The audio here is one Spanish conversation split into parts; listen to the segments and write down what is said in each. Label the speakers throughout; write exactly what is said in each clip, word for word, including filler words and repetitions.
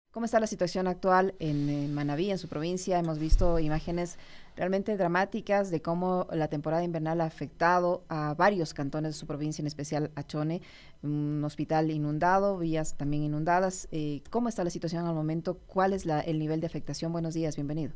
Speaker 1: ¿Cómo está la situación actual en, en Manabí, en su provincia? Hemos visto imágenes realmente dramáticas de cómo la temporada invernal ha afectado a varios cantones de su provincia, en especial a Chone, un hospital inundado, vías también inundadas. Eh, ¿Cómo está la situación al momento? ¿Cuál es la, el nivel de afectación? Buenos días, bienvenido.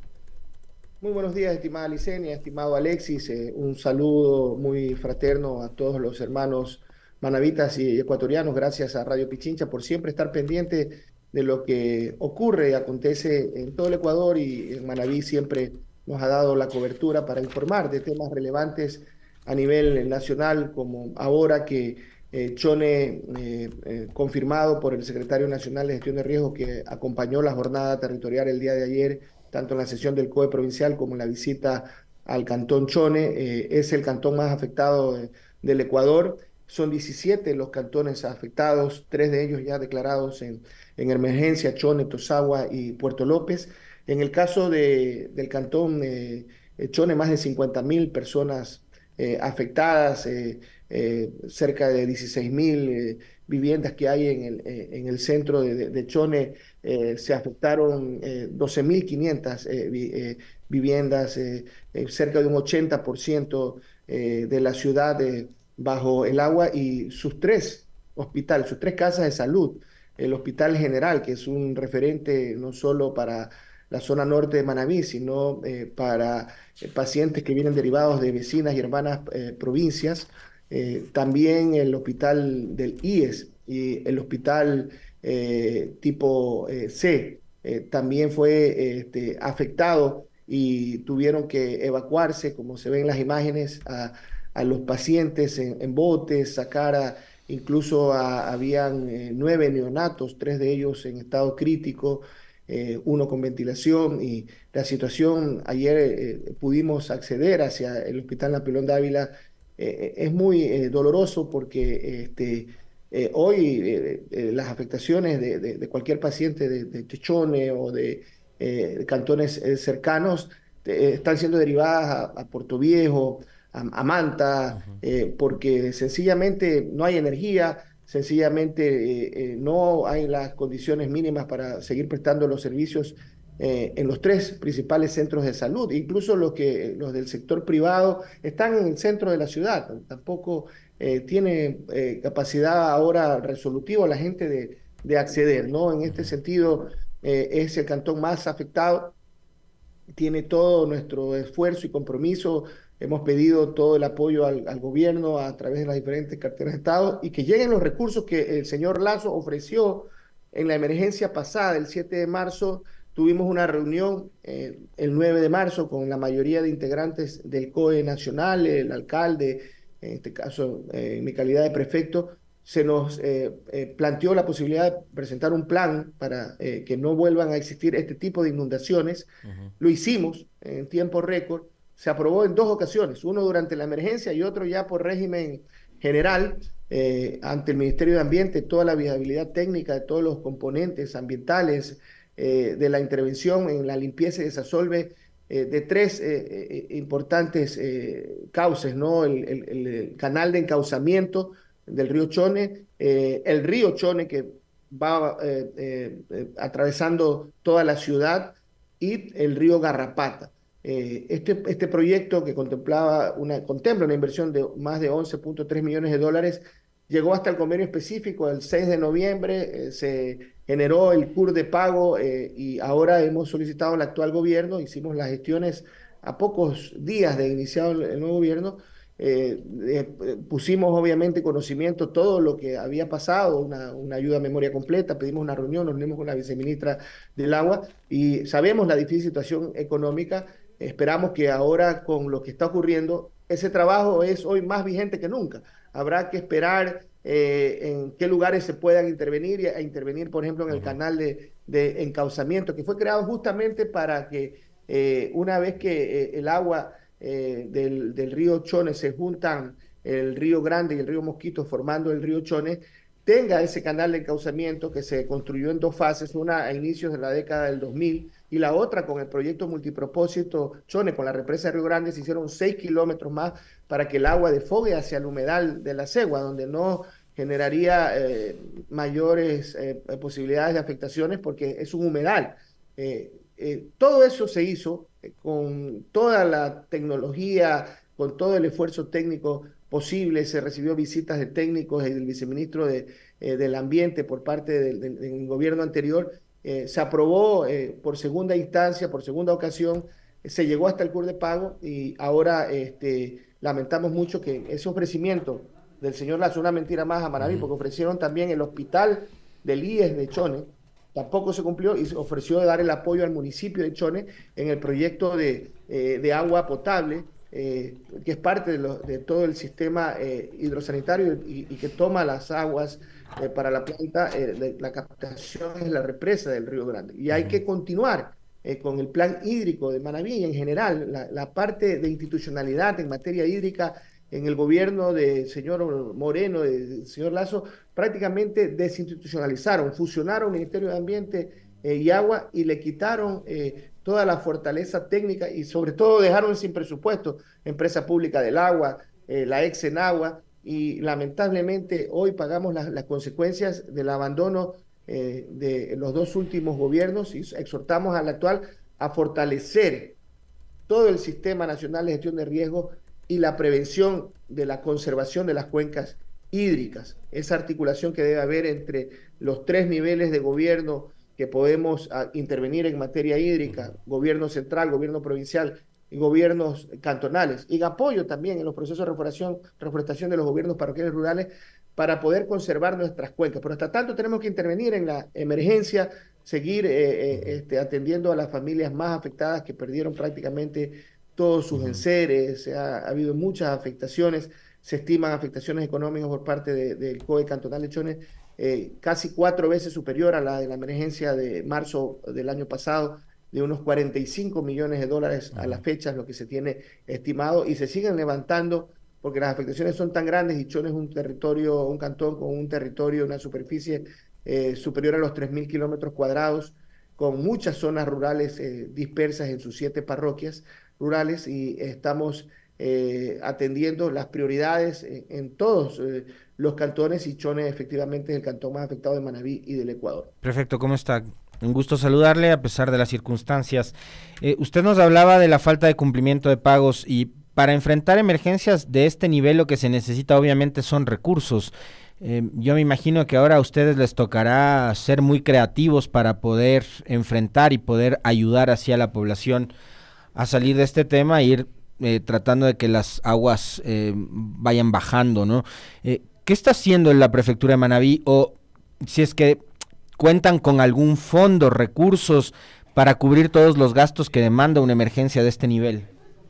Speaker 2: Muy buenos días, estimada Licenia, estimado Alexis. Eh, un saludo muy fraterno a todos los hermanos manavitas y ecuatorianos. Gracias a Radio Pichincha por siempre estar pendiente de lo que ocurre y acontece en todo el Ecuador, y en Manabí siempre nos ha dado la cobertura para informar de temas relevantes a nivel nacional, como ahora que eh, Chone, eh, eh, confirmado por el secretario nacional de Gestión de Riesgo, que acompañó la jornada territorial el día de ayer, tanto en la sesión del C O E provincial como en la visita al cantón Chone. Eh, es el cantón más afectado de, del Ecuador. Son diecisiete los cantones afectados, tres de ellos ya declarados en, en emergencia: Chone, Tosagua y Puerto López. En el caso de, del cantón eh, Chone, más de cincuenta mil personas eh, afectadas, eh, eh, cerca de dieciséis mil eh, viviendas que hay en el, eh, en el centro de, de, de Chone. Eh, se afectaron eh, doce mil quinientas eh, vi, eh, viviendas, eh, eh, cerca de un ochenta por ciento eh, de la ciudad eh, bajo el agua, y sus tres hospitales, sus tres casas de salud. El Hospital General, que es un referente no solo para la zona norte de Manabí, sino eh, para eh, pacientes que vienen derivados de vecinas y hermanas eh, provincias. Eh, también el Hospital del I E S y el Hospital eh, tipo eh, C eh, también fue este, afectado, y tuvieron que evacuarse, como se ven en las imágenes, a, a los pacientes en, en botes, sacar a, incluso a, habían eh, nueve neonatos, tres de ellos en estado crítico, eh, uno con ventilación. Y la situación, ayer eh, pudimos acceder hacia el Hospital Napelón Dávila. Eh, es muy eh, doloroso porque este, eh, hoy eh, eh, las afectaciones de, de, de, cualquier paciente de, de Chone o de, eh, de cantones eh, cercanos eh, están siendo derivadas a, a Puerto Viejo, a, a Manta,
Speaker 1: Ujú.
Speaker 2: eh, porque sencillamente no hay energía, sencillamente eh, eh, no hay las condiciones mínimas para seguir prestando los servicios eh, en los tres principales centros de salud. Incluso los, que, los del sector privado están en el centro de la ciudad. Tampoco eh, tiene eh, capacidad ahora resolutiva la gente de, de acceder, ¿no? En este
Speaker 1: Ujú.
Speaker 2: sentido, eh, es el cantón más afectado. Tiene todo nuestro esfuerzo y compromiso. Hemos pedido todo el apoyo al, al gobierno a través de las diferentes carteras de Estado, y que lleguen los recursos que el señor Lazo ofreció en la emergencia pasada, el siete de marzo. Tuvimos una reunión eh, el nueve de marzo con la mayoría de integrantes del C O E nacional, el alcalde, en este caso, eh, en mi calidad de prefecto. Se nos eh, eh, planteó la posibilidad de presentar un plan para eh, que no vuelvan a existir este tipo de inundaciones.
Speaker 1: Ujú.
Speaker 2: Lo hicimos en tiempo récord. Se aprobó en dos ocasiones, uno durante la emergencia y otro ya por régimen general, eh, ante el Ministerio de Ambiente. Toda la viabilidad técnica de todos los componentes ambientales eh, de la intervención en la limpieza y desasolve eh, de tres eh, eh, importantes eh, cauces, ¿no? El, el, el, canal de encauzamiento del río Chone, eh, el río Chone, que va eh, eh, eh, atravesando toda la ciudad, y el río Garrapata. Eh, este, este proyecto, que contemplaba una, contempla una inversión de más de once punto tres millones de dólares, llegó hasta el convenio específico el seis de noviembre. Eh, se generó el C U R de pago, eh, y ahora hemos solicitado al actual gobierno. Hicimos las gestiones a pocos días de iniciado el, el nuevo gobierno. Eh, eh, pusimos obviamente conocimiento todo lo que había pasado, una, una ayuda a memoria completa. Pedimos una reunión, nos reunimos con la viceministra del Agua, y sabemos la difícil situación económica. Esperamos que ahora, con lo que está ocurriendo, ese trabajo es hoy más vigente que nunca. Habrá que esperar eh, en qué lugares se puedan intervenir, y a intervenir, por ejemplo, en el
Speaker 1: Ujú.
Speaker 2: canal de, de encauzamiento, que fue creado justamente para que eh, una vez que eh, el agua eh, del, del río Chone se juntan, el río Grande y el río Mosquito, formando el río Chone, tenga ese canal de encauzamiento que se construyó en dos fases, una a inicios de la década del dos mil y la otra con el proyecto multipropósito Chone, con la represa de Río Grande. Se hicieron seis kilómetros más para que el agua defogue hacia el humedal de la Segua, donde no generaría eh, mayores eh, posibilidades de afectaciones porque es un humedal. Eh, eh, todo eso se hizo eh, con toda la tecnología, con todo el esfuerzo técnico posible. Se recibió visitas de técnicos y del viceministro de, eh, del Ambiente por parte del, del, del gobierno anterior. Eh, se aprobó eh, por segunda instancia, por segunda ocasión, eh, se llegó hasta el C U R de pago y ahora este, lamentamos mucho que ese ofrecimiento del señor Lazo, una mentira más a Manaví, porque ofrecieron también el hospital del I E S de Chone, tampoco se cumplió y se ofreció dar el apoyo al municipio de Chone en el proyecto de, eh, de agua potable, eh, que es parte de, lo, de todo el sistema eh, hidrosanitario y, y que toma las aguas eh, para la planta, eh, de, la captación es la represa del Río Grande. Y hay que continuar eh, con el plan hídrico de Manaví y en general, la, la parte de institucionalidad en materia hídrica en el gobierno del señor Moreno, del señor Lazo, prácticamente desinstitucionalizaron, fusionaron el Ministerio de Ambiente eh, y Agua y le quitaron eh, toda la fortaleza técnica y sobre todo dejaron sin presupuesto Empresa Pública del Agua, eh, la ex Enagua, y lamentablemente hoy pagamos las, las consecuencias del abandono eh, de los dos últimos gobiernos y exhortamos al actual a fortalecer todo el Sistema Nacional de Gestión de Riesgos y la prevención de la conservación de las cuencas hídricas, esa articulación que debe haber entre los tres niveles de gobierno que podemos a, intervenir en materia hídrica, gobierno central, gobierno provincial y gobiernos cantonales, y apoyo también en los procesos de reforestación, reforestación de los gobiernos parroquiales rurales para poder conservar nuestras cuencas. Pero hasta tanto tenemos que intervenir en la emergencia, seguir eh, eh, este, atendiendo a las familias más afectadas que perdieron prácticamente todos sus enseres, ha, ha habido muchas afectaciones, se estiman afectaciones económicas por parte de, del C O E cantonal de Chone, eh, casi cuatro veces superior a la de la emergencia de marzo del año pasado, de unos cuarenta y cinco millones de dólares a la fecha, lo que se tiene estimado, y se siguen levantando porque las afectaciones son tan grandes y Chone es un territorio, un cantón con un territorio, una superficie eh, superior a los tres mil kilómetros cuadrados, con muchas zonas rurales eh, dispersas en sus siete parroquias rurales y estamos eh, atendiendo las prioridades en, en todos eh, los cantones y Chone efectivamente es el cantón más afectado de Manaví y del Ecuador.
Speaker 3: Perfecto, ¿cómo está? Un gusto saludarle a pesar de las circunstancias. Eh, usted nos hablaba de la falta de cumplimiento de pagos y para enfrentar emergencias de este nivel lo que se necesita obviamente son recursos. Eh, yo me imagino que ahora a ustedes les tocará ser muy creativos para poder enfrentar y poder ayudar hacia la población a salir de este tema e ir eh, tratando de que las aguas eh, vayan bajando, ¿no? Eh, ¿Qué está haciendo la prefectura de Manaví o si es que cuentan con algún fondo, recursos para cubrir todos los gastos que demanda una emergencia de este nivel?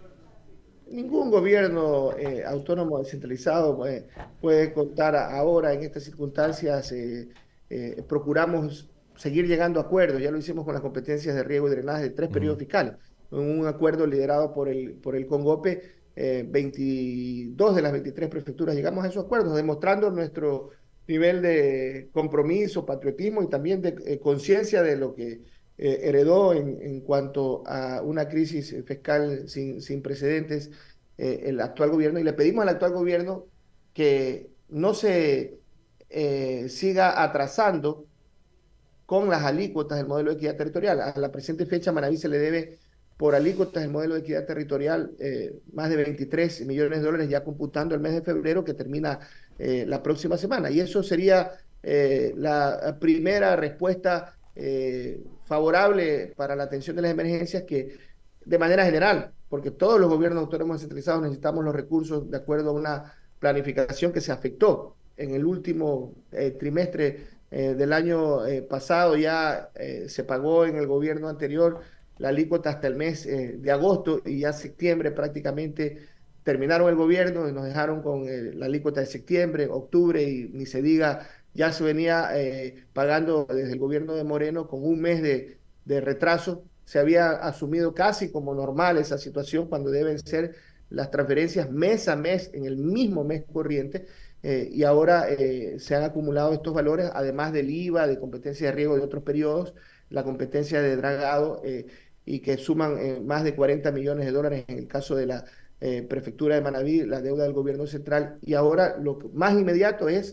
Speaker 2: Ningún gobierno eh, autónomo descentralizado eh, puede contar a, ahora en estas circunstancias. Eh, eh, procuramos seguir llegando a acuerdos, ya lo hicimos con las competencias de riego y drenaje de tres uh-huh. periodos fiscales, un acuerdo liderado por el, por el CONGOPE, eh, veintidós de las veintitrés prefecturas llegamos a esos acuerdos, demostrando nuestro nivel de compromiso, patriotismo y también de eh, conciencia de lo que eh, heredó en, en cuanto a una crisis fiscal sin, sin precedentes eh, el actual gobierno, y le pedimos al actual gobierno que no se eh, siga atrasando con las alícuotas del modelo de equidad territorial. A la presente fecha, Manaví se le debe por alícuotas del modelo de equidad territorial eh, más de veintitrés millones de dólares, ya computando el mes de febrero que termina eh, la próxima semana. Y eso sería eh, la primera respuesta eh, favorable para la atención de las emergencias, que de manera general, porque todos los gobiernos autónomos descentralizados necesitamos los recursos de acuerdo a una planificación que se afectó en el último eh, trimestre eh, del año eh, pasado. Ya eh, se pagó en el gobierno anterior la alícuota hasta el mes eh, de agosto y ya septiembre prácticamente terminaron el gobierno y nos dejaron con eh, la alícuota de septiembre, octubre y ni se diga, ya se venía eh, pagando desde el gobierno de Moreno con un mes de, de retraso. Se había asumido casi como normal esa situación cuando deben ser las transferencias mes a mes en el mismo mes corriente eh, y ahora eh, se han acumulado estos valores, además del I V A, de competencia de riego de otros periodos, la competencia de dragado eh, y que suman eh, más de cuarenta millones de dólares en el caso de la eh, prefectura de Manaví, la deuda del gobierno central. Y ahora lo más inmediato es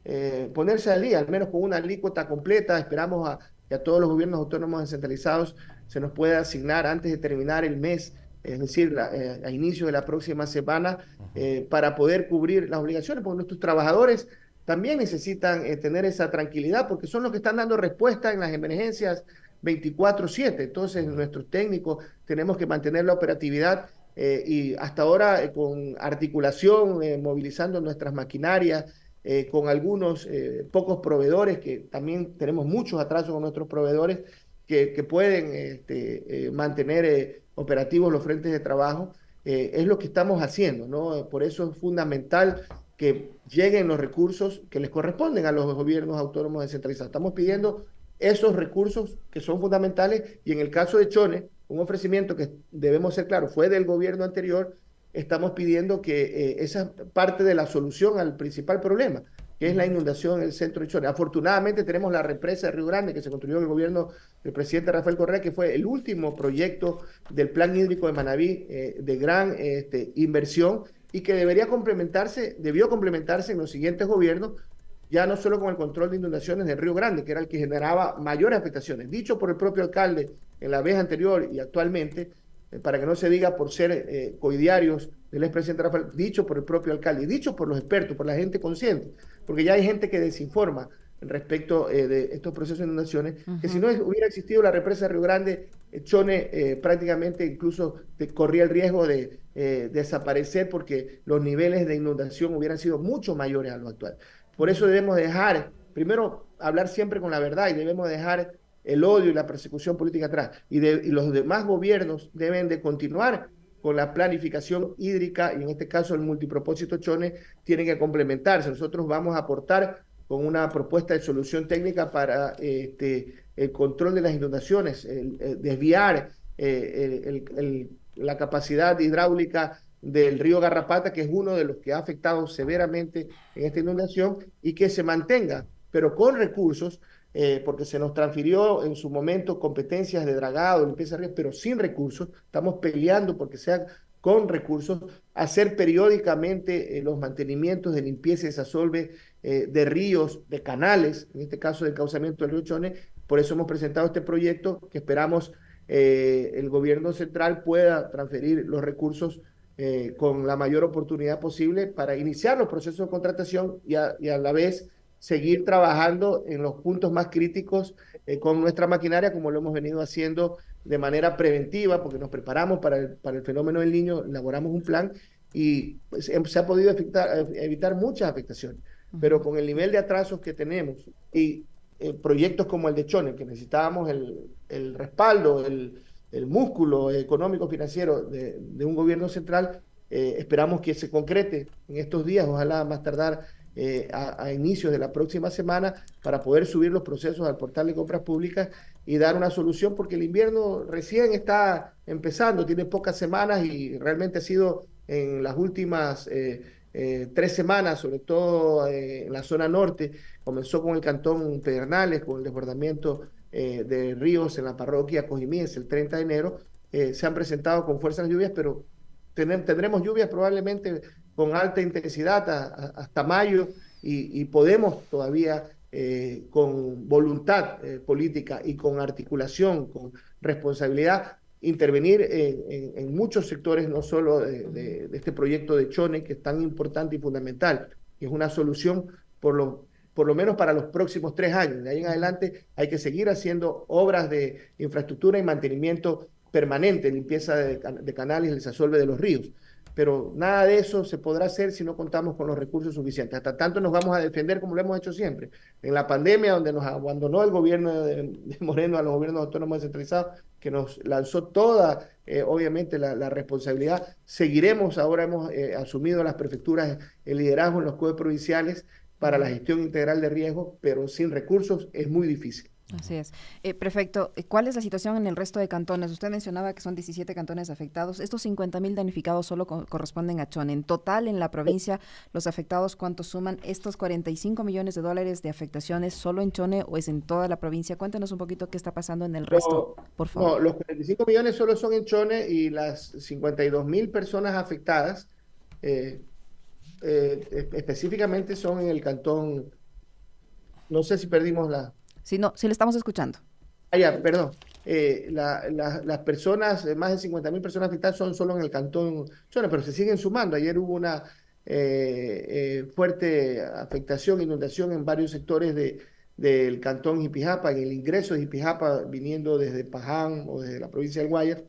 Speaker 2: eh, ponerse al día, al menos con una alícuota completa. Esperamos a, que a todos los gobiernos autónomos descentralizados se nos pueda asignar antes de terminar el mes, es decir, la, eh, a inicio de la próxima semana, eh, para poder cubrir las obligaciones, porque nuestros trabajadores también necesitan eh, tener esa tranquilidad, porque son los que están dando respuesta en las emergencias veinticuatro siete. Entonces, nuestros técnicos tenemos que mantener la operatividad eh, y hasta ahora eh, con articulación, eh, movilizando nuestras maquinarias, eh, con algunos eh, pocos proveedores, que también tenemos muchos atrasos con nuestros proveedores, que, que pueden este, eh, mantener eh, operativos los frentes de trabajo. Eh, es lo que estamos haciendo, ¿no? Por eso es fundamental que lleguen los recursos que les corresponden a los gobiernos autónomos descentralizados. Estamos pidiendo esos recursos que son fundamentales, y en el caso de Chone, un ofrecimiento que debemos ser claros, fue del gobierno anterior. Estamos pidiendo que eh, esa parte de la solución al principal problema, que es la inundación en el centro de Chone. Afortunadamente tenemos la represa de Río Grande, que se construyó en el gobierno del presidente Rafael Correa, que fue el último proyecto del plan hídrico de Manabí, eh, de gran este, inversión, y que debería complementarse, debió complementarse en los siguientes gobiernos, ya no solo con el control de inundaciones del Río Grande, que era el que generaba mayores afectaciones, dicho por el propio alcalde en la vez anterior y actualmente, eh, para que no se diga por ser eh, coidiarios del expresidente Rafael, dicho por el propio alcalde, y dicho por los expertos, por la gente consciente, porque ya hay gente que desinforma respecto eh, de estos procesos de inundaciones, uh-huh. que si no hubiera existido la represa de Río Grande, eh, Chone eh, prácticamente incluso te, corría el riesgo de eh, desaparecer, porque los niveles de inundación hubieran sido mucho mayores a lo actual. Por eso debemos dejar, primero, hablar siempre con la verdad, y debemos dejar el odio y la persecución política atrás. Y, de, y los demás gobiernos deben de continuar con la planificación hídrica, y en este caso el multipropósito Chone tiene que complementarse. Nosotros vamos a aportar con una propuesta de solución técnica para este, el control de las inundaciones, el, el desviar eh, el, el, el, la capacidad hidráulica del río Garrapata, que es uno de los que ha afectado severamente en esta inundación, y que se mantenga, pero con recursos, eh, porque se nos transfirió en su momento competencias de dragado, limpieza de ríos, pero sin recursos. Estamos peleando porque sean con recursos, hacer periódicamente eh, los mantenimientos de limpieza y desasolve eh, de ríos, de canales, en este caso del encauzamiento del río Chone. Por eso hemos presentado este proyecto, que esperamos eh, el gobierno central pueda transferir los recursos Eh, con la mayor oportunidad posible para iniciar los procesos de contratación, y a, y a la vez seguir trabajando en los puntos más críticos eh, con nuestra maquinaria, como lo hemos venido haciendo de manera preventiva, porque nos preparamos para el, para el fenómeno del Niño, elaboramos un plan, y pues, se ha podido afectar, evitar muchas afectaciones, uh-huh. pero con el nivel de atrasos que tenemos y eh, proyectos como el de Chone, que necesitábamos el, el respaldo, el el músculo económico financiero de, de un gobierno central, eh, esperamos que se concrete en estos días, ojalá más tardar eh, a, a inicios de la próxima semana, para poder subir los procesos al portal de compras públicas y dar una solución, porque el invierno recién está empezando, tiene pocas semanas, y realmente ha sido en las últimas eh, eh, tres semanas, sobre todo eh, en la zona norte. Comenzó con el cantón Pedernales, con el desbordamiento Eh, de ríos en la parroquia Cojimíes el treinta de enero, eh, se han presentado con fuerzas lluvias, pero ten, tendremos lluvias probablemente con alta intensidad a, a, hasta mayo, y, y podemos todavía eh, con voluntad eh, política y con articulación, con responsabilidad, intervenir en, en, en muchos sectores, no solo de, de, de este proyecto de Chone, que es tan importante y fundamental, que es una solución por lo por lo menos para los próximos tres años. De ahí en adelante hay que seguir haciendo obras de infraestructura y mantenimiento permanente, limpieza de, de canales y el desasolve de los ríos. Pero nada de eso se podrá hacer si no contamos con los recursos suficientes. Hasta tanto nos vamos a defender como lo hemos hecho siempre. En la pandemia, donde nos abandonó el gobierno de, de Moreno a los gobiernos autónomos descentralizados, que nos lanzó toda, eh, obviamente, la, la responsabilidad, seguiremos. Ahora hemos eh, asumido las prefecturas el liderazgo en los C O E provinciales para la gestión integral de riesgo, pero sin recursos es muy difícil.
Speaker 1: Así es. Eh, prefecto, ¿cuál es la situación en el resto de cantones? Usted mencionaba que son diecisiete cantones afectados. Estos cincuenta mil damnificados solo co- corresponden a Chone. En total, en la provincia, los afectados, ¿cuántos suman? ¿Estos cuarenta y cinco millones de dólares de afectaciones solo en Chone o es en toda la provincia? Cuéntenos un poquito qué está pasando en el resto,
Speaker 2: no,
Speaker 1: por favor.
Speaker 2: No, los cuarenta y cinco millones solo son en Chone, y las cincuenta y dos mil personas afectadas eh, Eh, específicamente son en el cantón no sé si perdimos la...
Speaker 1: Sí, no, sí le estamos escuchando.
Speaker 2: Ah, ya, perdón. Eh, la, la, las personas, más de cincuenta mil personas afectadas son solo en el cantón Chone, pero se siguen sumando. Ayer hubo una eh, eh, fuerte afectación, inundación en varios sectores de, del cantón Jipijapa, en el ingreso de Jipijapa, viniendo desde Paján o desde la provincia del Guayas.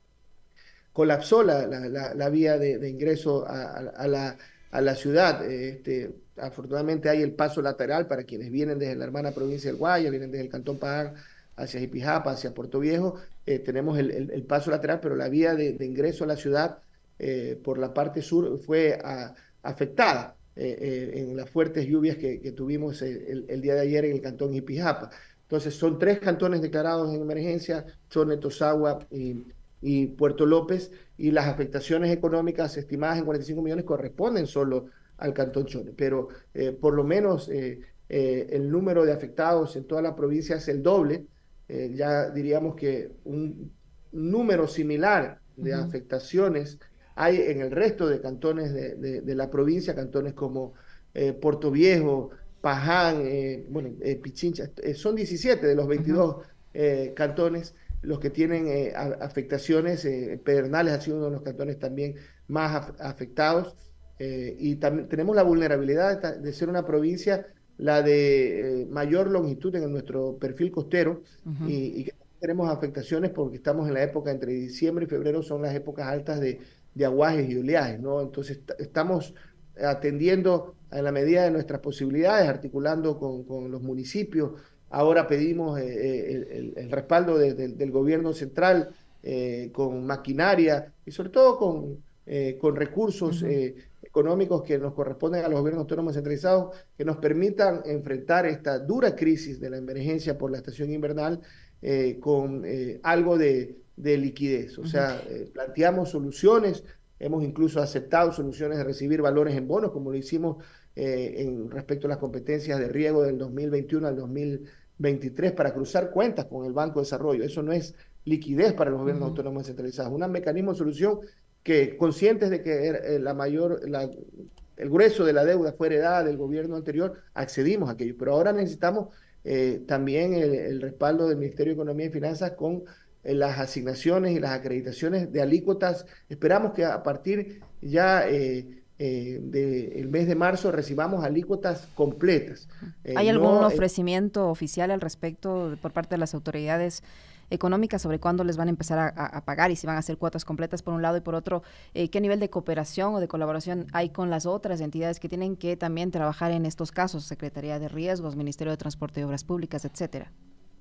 Speaker 2: Colapsó la, la, la, la vía de, de ingreso a, a, a, la, a la ciudad. Este, afortunadamente hay el paso lateral para quienes vienen desde la hermana provincia del Guayas, vienen desde el cantón Paján hacia Jipijapa, hacia Puerto Viejo. Eh, tenemos el, el, el paso lateral, pero la vía de, de ingreso a la ciudad eh, por la parte sur fue a, afectada eh, eh, en las fuertes lluvias que, que tuvimos el, el, el día de ayer en el cantón Jipijapa. Entonces son tres cantones declarados en emergencia: Chone, Tosagua y y Puerto López, y las afectaciones económicas estimadas en cuarenta y cinco millones corresponden solo al cantón Chone, pero eh, por lo menos eh, eh, el número de afectados en toda la provincia es el doble. Eh, ya diríamos que un número similar de uh-huh. afectaciones hay en el resto de cantones de, de, de la provincia, cantones como eh, Puerto Viejo, Paján, eh, bueno, eh, Pichincha, eh, son diecisiete de los veintidós uh-huh. eh, cantones los que tienen eh, afectaciones. eh, Pedernales ha sido uno de los cantones también más af afectados, eh, y también tenemos la vulnerabilidad de, de ser una provincia, la de eh, mayor longitud en nuestro perfil costero, uh-huh. y, y que tenemos afectaciones porque estamos en la época entre diciembre y febrero, son las épocas altas de, de aguajes y oleajes, ¿no? Entonces estamos atendiendo en la medida de nuestras posibilidades, articulando con, con los municipios. Ahora pedimos eh, el, el, el respaldo de, de, del gobierno central eh, con maquinaria y sobre todo con, eh, con recursos uh-huh. eh, económicos que nos corresponden a los gobiernos autónomos centralizados, que nos permitan enfrentar esta dura crisis de la emergencia por la estación invernal eh, con eh, algo de, de liquidez. O uh-huh. sea, eh, planteamos soluciones, hemos incluso aceptado soluciones de recibir valores en bonos, como lo hicimos Eh, en respecto a las competencias de riego del dos mil veintiuno al dos mil veintitrés para cruzar cuentas con el Banco de Desarrollo. Eso no es liquidez para los gobiernos uh-huh. autónomos centralizados, un mecanismo de solución que, conscientes de que eh, la mayor, la, el grueso de la deuda fue heredada del gobierno anterior, accedimos a aquello, pero ahora necesitamos eh, también el, el respaldo del Ministerio de Economía y Finanzas con eh, las asignaciones y las acreditaciones de alícuotas. Esperamos que a partir ya eh, Eh, del mes de marzo recibamos alícuotas completas.
Speaker 1: Eh, ¿Hay algún no, ofrecimiento eh, oficial al respecto por parte de las autoridades económicas sobre cuándo les van a empezar a, a pagar y si van a hacer cuotas completas por un lado, y por otro, eh, qué nivel de cooperación o de colaboración hay con las otras entidades que tienen que también trabajar en estos casos? Secretaría de Riesgos, Ministerio de Transporte y Obras Públicas, etcétera.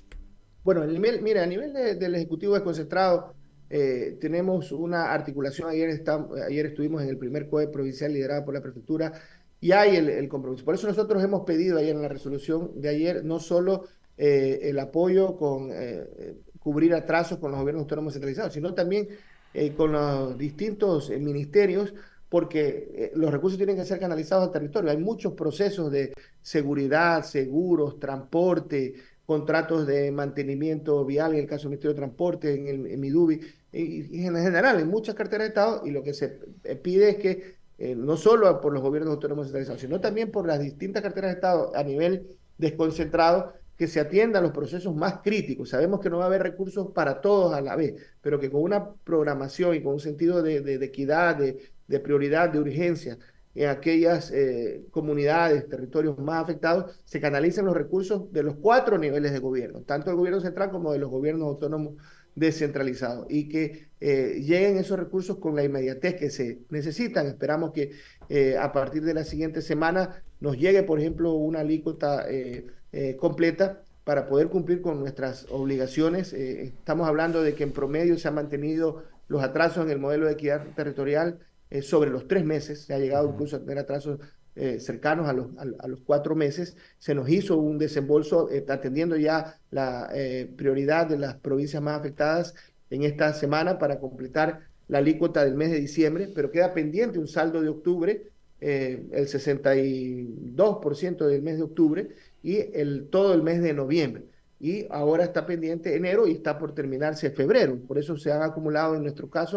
Speaker 2: Bueno, el nivel, mira, a nivel de, del Ejecutivo Desconcentrado, Eh, tenemos una articulación. Ayer, está, ayer estuvimos en el primer C O E provincial liderado por la prefectura y hay el, el compromiso. Por eso nosotros hemos pedido ayer en la resolución de ayer no solo eh, el apoyo con eh, cubrir atrasos con los gobiernos autónomos centralizados, sino también eh, con los distintos eh, ministerios, porque eh, los recursos tienen que ser canalizados al territorio. Hay muchos procesos de seguridad, seguros, transporte, contratos de mantenimiento vial, en el caso del Ministerio de Transporte, en, el, en Midubi, y, y en general en muchas carteras de Estado, y lo que se pide es que eh, no solo por los gobiernos autónomos centralizados, sino también por las distintas carteras de Estado a nivel desconcentrado, que se atiendan los procesos más críticos. Sabemos que no va a haber recursos para todos a la vez, pero que con una programación y con un sentido de, de, de equidad, de, de prioridad, de urgencia, en aquellas eh, comunidades, territorios más afectados, se canalicen los recursos de los cuatro niveles de gobierno, tanto del gobierno central como de los gobiernos autónomos descentralizados, y que eh, lleguen esos recursos con la inmediatez que se necesitan. Esperamos que eh, a partir de la siguiente semana nos llegue, por ejemplo, una alícuota eh, eh, completa para poder cumplir con nuestras obligaciones. Eh, estamos hablando de que en promedio se han mantenido los atrasos en el modelo de equidad territorial Eh, sobre los tres meses, se ha llegado incluso a tener atrasos eh, cercanos a los, a, a los cuatro meses. Se nos hizo un desembolso eh, atendiendo ya la eh, prioridad de las provincias más afectadas en esta semana para completar la alícuota del mes de diciembre, pero queda pendiente un saldo de octubre, eh, el sesenta y dos por ciento del mes de octubre y el, todo el mes de noviembre. Y ahora está pendiente enero y está por terminarse febrero. Por eso se han acumulado en nuestro caso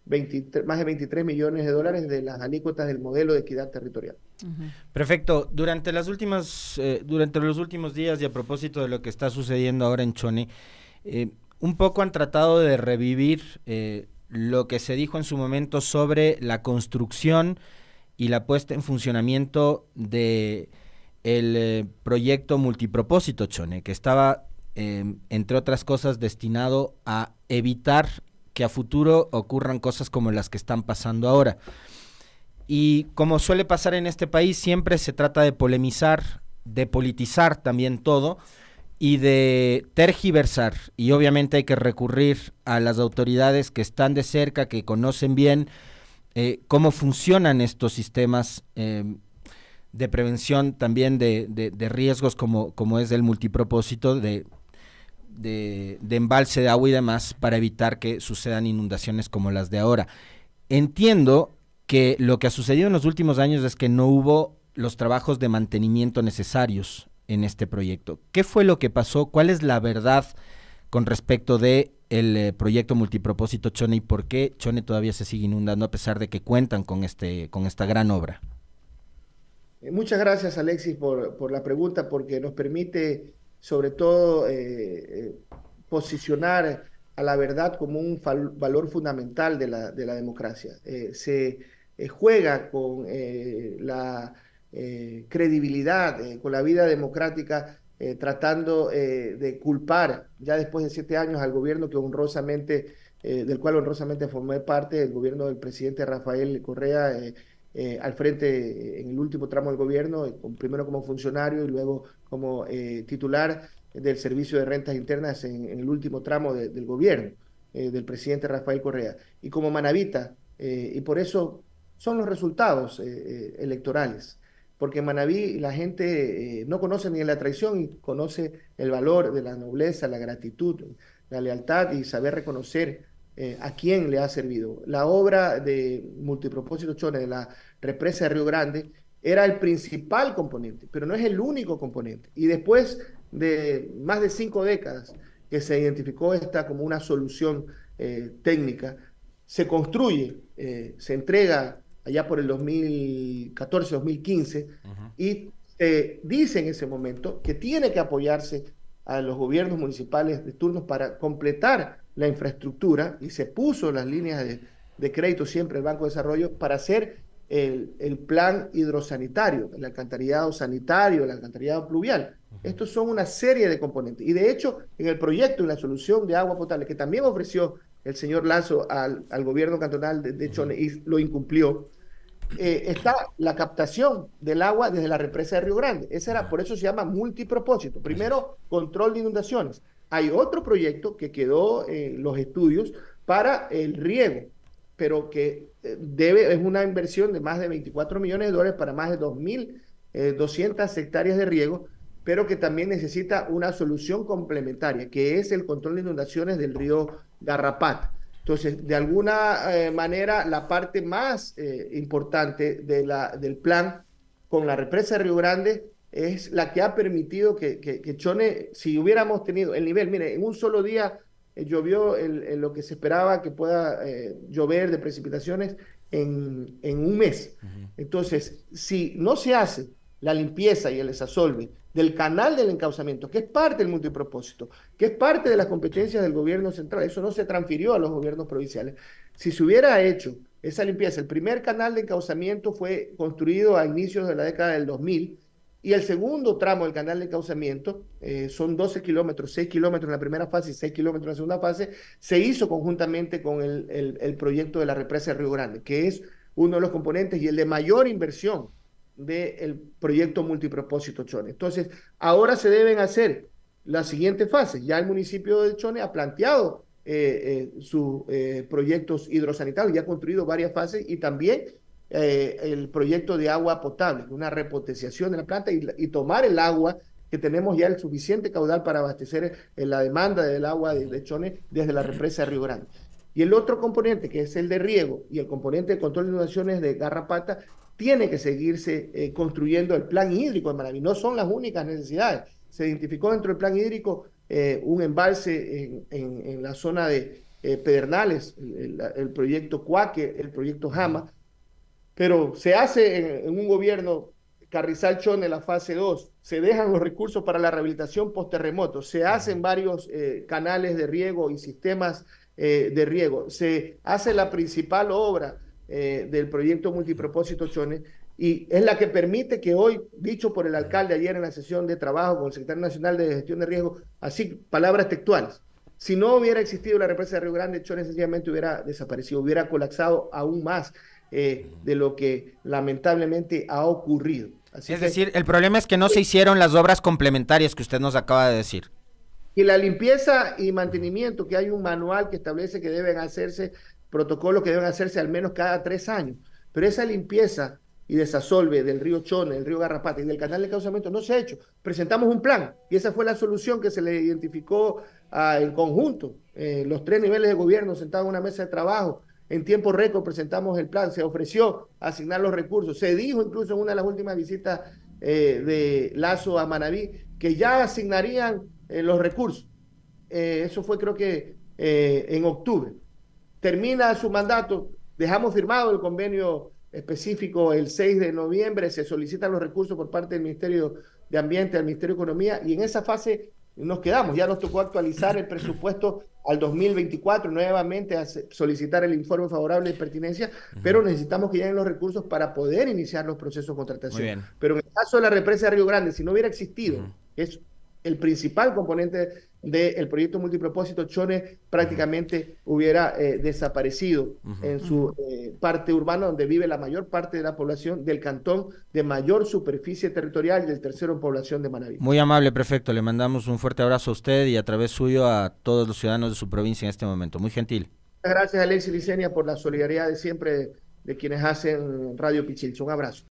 Speaker 2: veintitrés, más de veintitrés millones de dólares de las alícuotas del modelo de equidad territorial.
Speaker 3: Uh-huh. Perfecto. Durante las últimas, eh, durante los últimos días y a propósito de lo que está sucediendo ahora en Chone, eh, un poco han tratado de revivir eh, lo que se dijo en su momento sobre la construcción y la puesta en funcionamiento de el eh, proyecto multipropósito Chone, que estaba, eh, entre otras cosas, destinado a evitar que a futuro ocurran cosas como las que están pasando ahora. Y como suele pasar en este país, siempre se trata de polemizar, de politizar también todo y de tergiversar. Y obviamente hay que recurrir a las autoridades que están de cerca, que conocen bien eh, cómo funcionan estos sistemas eh, de prevención también de, de, de riesgos como, como es el multipropósito de, de, de embalse de agua y demás, para evitar que sucedan inundaciones como las de ahora. Entiendo que lo que ha sucedido en los últimos años es que no hubo los trabajos de mantenimiento necesarios en este proyecto. ¿Qué fue lo que pasó? ¿Cuál es la verdad con respecto de el eh, proyecto multipropósito Chone y por qué Chone todavía se sigue inundando a pesar de que cuentan con este con esta gran obra?
Speaker 2: Muchas gracias, Alexis, por, por la pregunta, porque nos permite, sobre todo, eh, eh, posicionar a la verdad como un valor fundamental de la, de la democracia. Eh, se eh, juega con eh, la eh, credibilidad, eh, con la vida democrática, eh, tratando eh, de culpar, ya después de siete años, al gobierno que honrosamente, eh, del cual honrosamente formé parte, el gobierno del presidente Rafael Correa, eh, Eh, al frente eh, en el último tramo del gobierno, eh, primero como funcionario y luego como eh, titular del Servicio de Rentas Internas en, en el último tramo de, del gobierno eh, del presidente Rafael Correa, y como manabita, eh, y por eso son los resultados eh, eh, electorales, porque en Manabí la gente eh, no conoce ni la traición y conoce el valor de la nobleza, la gratitud, la lealtad y saber reconocer Eh, a quién le ha servido. La obra de multipropósito Chone de la represa de Río Grande era el principal componente, pero no es el único componente. Y después de más de cinco décadas que se identificó esta como una solución eh, técnica, se construye, eh, se entrega allá por el dos mil catorce, dos mil quince, uh-huh. y eh, dice en ese momento que tiene que apoyarse a los gobiernos municipales de turnos para completar la infraestructura, y se puso las líneas de, de crédito siempre el Banco de Desarrollo para hacer el, el plan hidrosanitario, el alcantarillado sanitario, el alcantarillado pluvial. Uh-huh. Estos son una serie de componentes. Y de hecho, en el proyecto y la solución de agua potable que también ofreció el señor Lazo al, al gobierno cantonal de, de Chone, uh-huh. y lo incumplió, eh, está la captación del agua desde la represa de Río Grande. Esa era, por eso se llama multipropósito. Primero, control de inundaciones. Hay otro proyecto que quedó en los estudios para el riego, pero que debe, es una inversión de más de veinticuatro millones de dólares para más de dos mil doscientas hectáreas de riego, pero que también necesita una solución complementaria, que es el control de inundaciones del río Garrapata. Entonces, de alguna eh, manera, la parte más eh, importante de la, del plan con la represa de Río Grande es la que ha permitido que, que, que Chone, si hubiéramos tenido el nivel, mire, en un solo día eh, llovió el, el, lo que se esperaba que pueda eh, llover de precipitaciones en, en un mes. Uh-huh. Entonces, si no se hace la limpieza y el desasolve del canal del encauzamiento, que es parte del multipropósito, que es parte de las competencias del gobierno central, eso no se transfirió a los gobiernos provinciales. Si se hubiera hecho esa limpieza, el primer canal de encauzamiento fue construido a inicios de la década del dos mil, y el segundo tramo del canal de encauzamiento, eh, son doce kilómetros, seis kilómetros en la primera fase y seis kilómetros en la segunda fase, se hizo conjuntamente con el, el, el proyecto de la represa de Río Grande, que es uno de los componentes y el de mayor inversión del proyecto multipropósito Chone. Entonces, ahora se deben hacer las siguientes fases. Ya el municipio de Chone ha planteado eh, eh, sus eh, proyectos hidrosanitarios, ya ha construido varias fases, y también eh, el proyecto de agua potable, una repotenciación de la planta y, y tomar el agua, que tenemos ya el suficiente caudal para abastecer eh, la demanda del agua de, de Chone desde la represa de Río Grande. Y el otro componente, que es el de riego, y el componente de control de inundaciones de Garrapata, tiene que seguirse eh, construyendo el plan hídrico de Manabí. No son las únicas necesidades. Se identificó dentro del plan hídrico eh, un embalse en, en, en la zona de, eh, Pedernales, el, el, el proyecto Cuaque, el proyecto Jama, pero se hace en, en un gobierno Carrizal-Chone la fase dos, se dejan los recursos para la rehabilitación post-terremoto, se hacen varios eh, canales de riego y sistemas eh, de riego, se hace la principal obra eh, del proyecto multipropósito Chone, y es la que permite que hoy, dicho por el alcalde ayer en la sesión de trabajo con el secretario nacional de gestión de riesgo, así, palabras textuales, si no hubiera existido la represa de Río Grande, Chone sencillamente hubiera desaparecido, hubiera colapsado aún más eh, de lo que lamentablemente ha ocurrido. Así
Speaker 3: es
Speaker 2: que,
Speaker 3: decir, el problema es que no se hicieron las obras complementarias que usted nos acaba de decir.
Speaker 2: Y la limpieza y mantenimiento, que hay un manual que establece que deben hacerse, protocolos que deben hacerse al menos cada tres años, pero esa limpieza y desasolve del río Chone, del río Garrapata y del canal de causamiento no se ha hecho. Presentamos un plan y esa fue la solución que se le identificó uh, en conjunto. Eh, los tres niveles de gobierno sentados en una mesa de trabajo, en tiempo récord presentamos el plan, se ofreció asignar los recursos, se dijo incluso en una de las últimas visitas eh, de Lazo a Manabí que ya asignarían eh, los recursos. Eh, eso fue creo que eh, en octubre. Termina su mandato, dejamos firmado el convenio específico el seis de noviembre, se solicitan los recursos por parte del Ministerio de Ambiente, del Ministerio de Economía, y en esa fase nos quedamos. Ya nos tocó actualizar el presupuesto al dos mil veinticuatro, nuevamente a solicitar el informe favorable de pertinencia, uh-huh. pero necesitamos que lleguen los recursos para poder iniciar los procesos de contratación. Pero en el caso de la represa de Río Grande, si no hubiera existido, uh-huh. es el principal componente del proyecto multipropósito, Chone prácticamente hubiera eh, desaparecido uh-huh. en su eh, parte urbana, donde vive la mayor parte de la población del cantón de mayor superficie territorial y del tercero en población de Manabí.
Speaker 3: Muy amable, prefecto, le mandamos un fuerte abrazo a usted y a través suyo a todos los ciudadanos de su provincia en este momento. Muy gentil.
Speaker 2: Muchas gracias, Alexis Licenia, por la solidaridad de siempre de quienes hacen Radio Pichincha. Un abrazo.